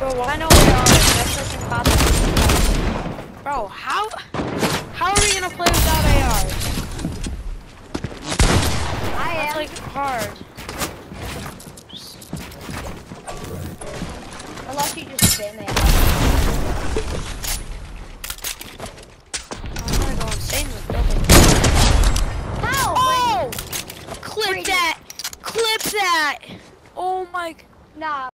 Bro, I know we are. That's such impossible. Bro, how are we gonna play without ARs? That's like hard. Unless you just spam it. I'm gonna go insane with building. How? Oh! Clip that! Clip that! Oh my... Nah.